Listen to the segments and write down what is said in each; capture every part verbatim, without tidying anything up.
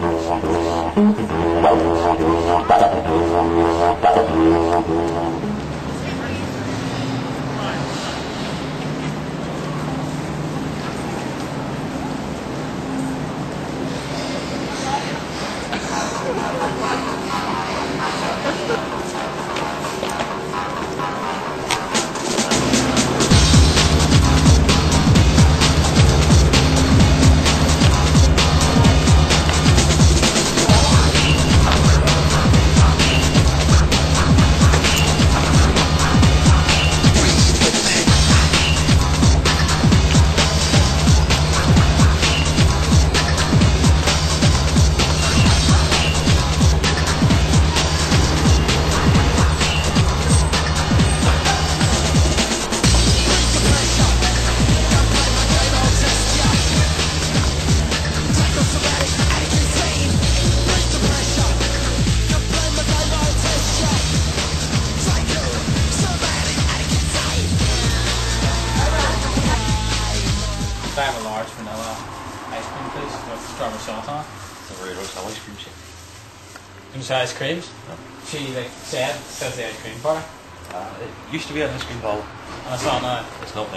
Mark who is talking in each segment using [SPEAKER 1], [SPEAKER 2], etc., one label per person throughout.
[SPEAKER 1] Five a large vanilla ice cream, please, with strawberry sauce on it.
[SPEAKER 2] It's a very roast ice cream shake.
[SPEAKER 1] You say ice creams?
[SPEAKER 2] No.
[SPEAKER 1] She like said, says the ice cream bar.
[SPEAKER 2] Uh, it used to be an ice cream bar.
[SPEAKER 1] And it's not now.
[SPEAKER 2] It's not now.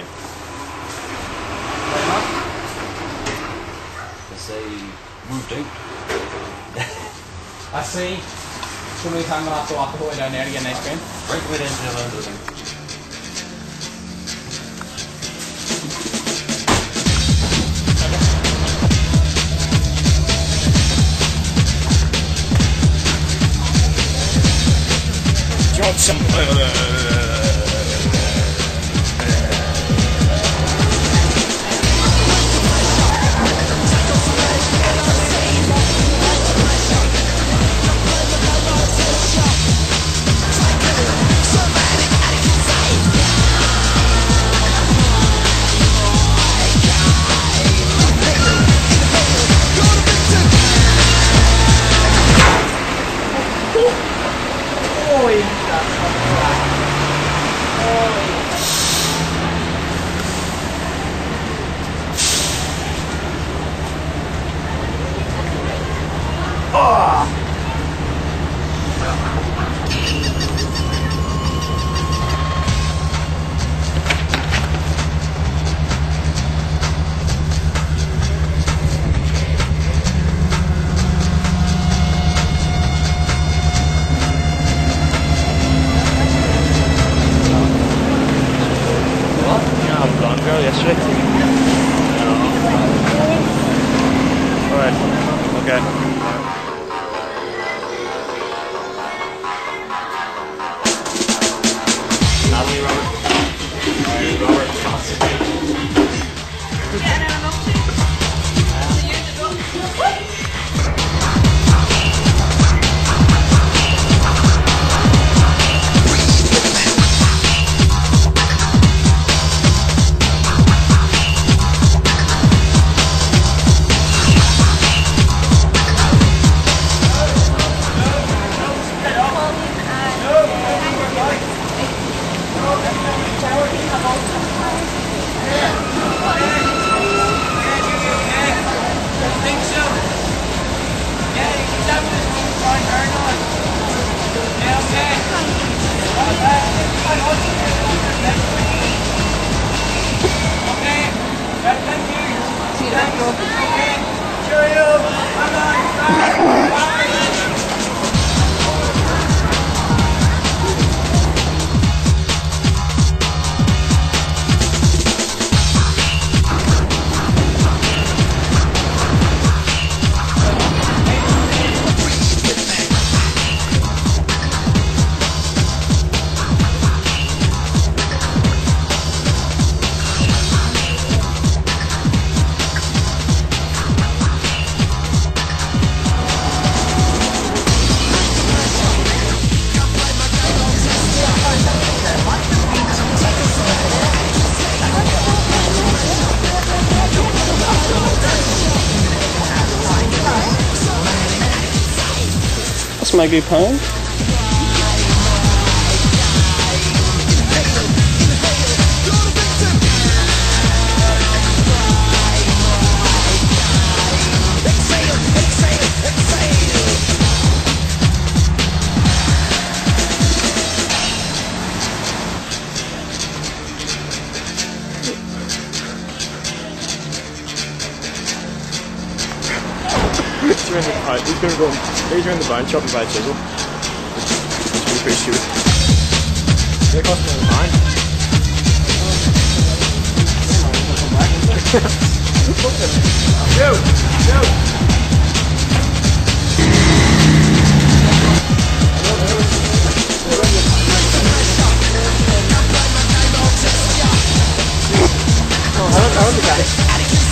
[SPEAKER 2] Because they moved out.
[SPEAKER 1] I see. So many times I have to walk the whole way down there to get an ice cream.
[SPEAKER 2] Right the way down to the end of the thing.
[SPEAKER 1] Some
[SPEAKER 2] Yesterday? Alright, okay. Natalie, Robert. Robert.
[SPEAKER 3] That's my good pound.
[SPEAKER 4] Exhale, exhale, exhale.
[SPEAKER 3] he's around the, uh, he's gonna go, he's around the barn chopping by a chisel. Which would be pretty stupid. They're costing me fine. Yo! Yo! Oh, I don't know the guy.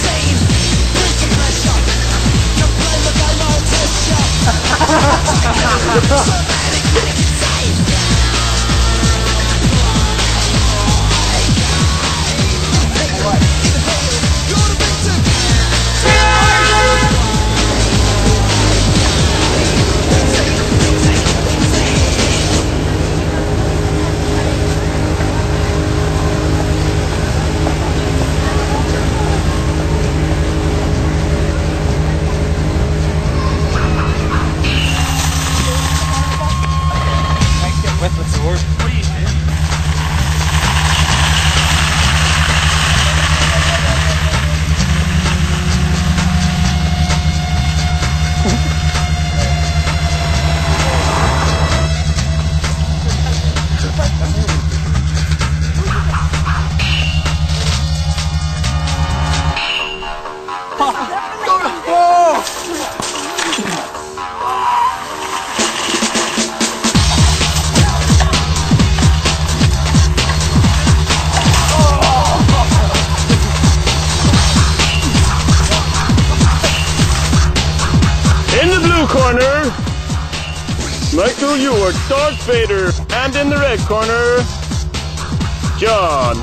[SPEAKER 1] With the sword. What are you doing?
[SPEAKER 3] Corner, Michael Ewart, Darth Vader, and in the red corner, John.